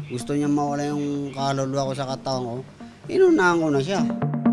gusto niya mawala yung kaluluwa ko sa katawan ko, inunahan ko na siya.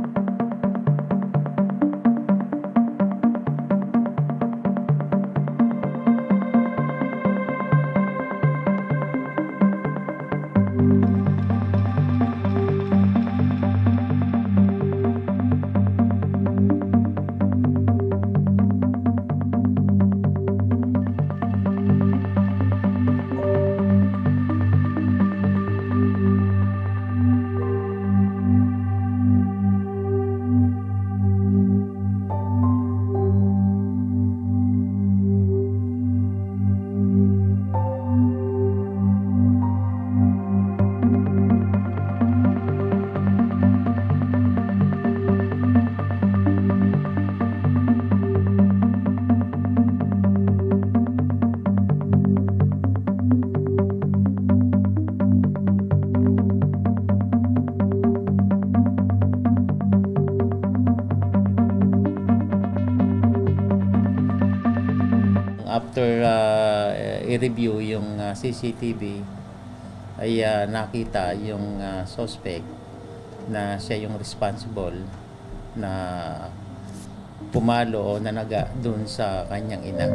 After i-review yung CCTV ay nakita yung suspect na siya yung responsible na pumalo o nanaga dun sa kanyang ina.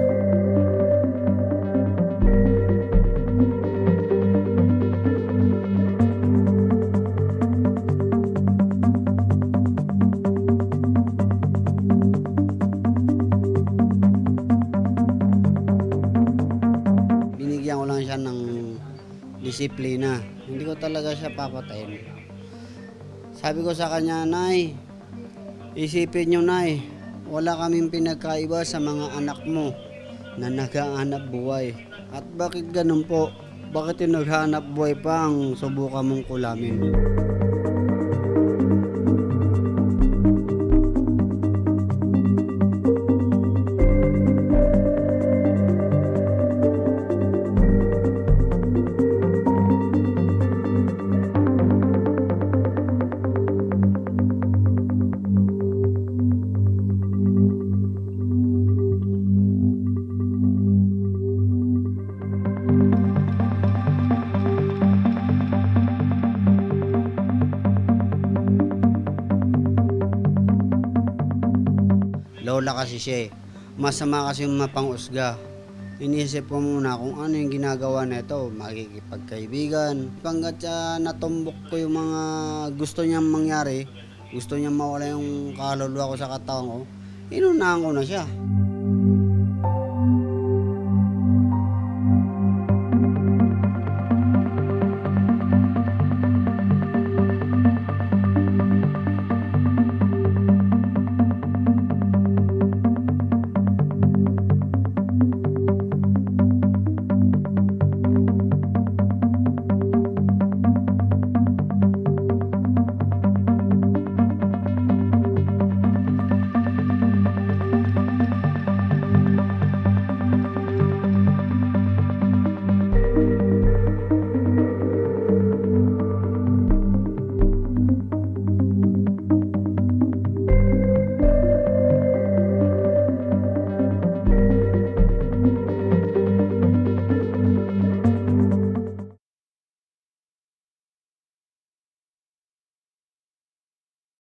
Binigyan ko lang siya ng disiplina. Hindi ko talaga siya papatayin. Sabi ko sa kanya, Nay, isipin nyo, Nay, wala kaming pinagkaiba sa mga anak mo na naghahanap buhay. At bakit ganun po? Bakit yung naghahanap buhay pa ang subukan mong kulamin? Lola kasi siya eh. Masama kasi yung mapang-usga. Inisip ko muna kung ano yung ginagawa nito, makikipagkaibigan. Pagkat natumbok ko yung mga gusto niyang mangyari, gusto niyang mawala yung kaluluwa ko sa katawan ko, inunahan ko na siya.